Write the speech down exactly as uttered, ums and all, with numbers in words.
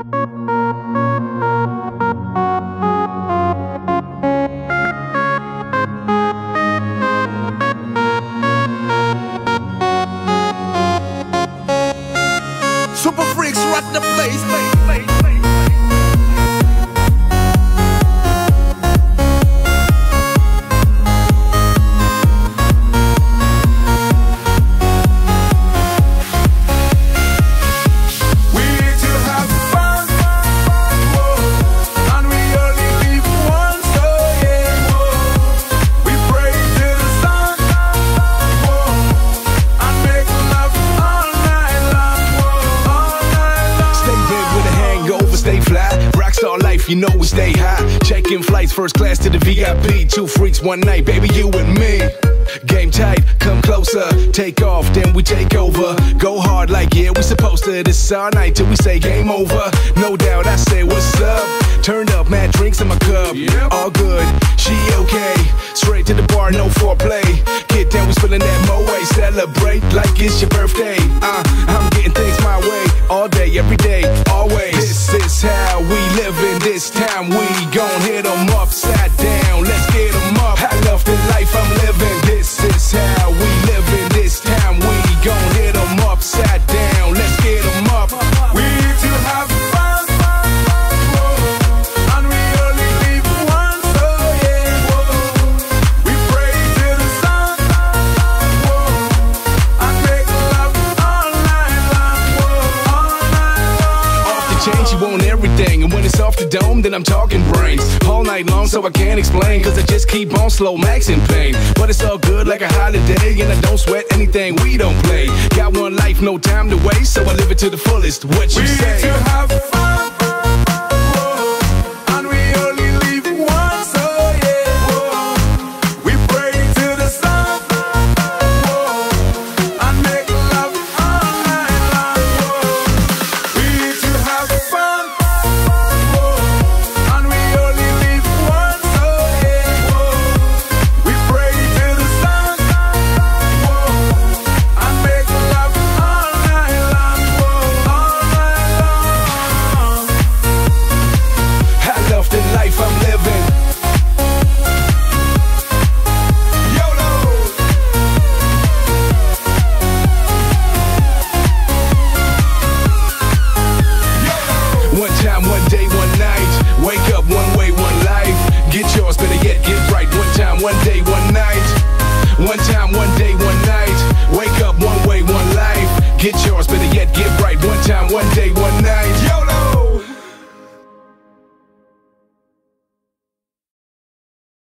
Super freaks rock the place. You know we stay high, checking flights, first class to the V I P. Two freaks one night, baby, you and me. Game tight, come closer, take off, then we take over. Go hard like yeah, we supposed to. This is our night till we say game over. No doubt, I say what's up. Turned up, mad drinks in my cup. Yep. All good, she okay. Straight to the bar, no foreplay. Get down, we spillin' that moe. Celebrate like it's your birthday. Uh, I'm getting things my way, all day, every day, always. This is how we live in this time. We gon' hit 'em upside down. Let's get 'em up. I love the life I'm living. This is how we live in this time. We gon' hit 'em upside down. Let's get 'em up. We need to have fun, and we only live once, so yeah. We pray to the sun, and make love all night long, all night long. Off the chain, she want everything, and when it's off the dome, then I'm talking brains. All night long, so I can't explain, cause I just keep on slow maxing pain. But it's all good like a holiday, and I don't sweat anything we don't play. Got one life, no time to waste, so I live it to the fullest. What you we say? Need to have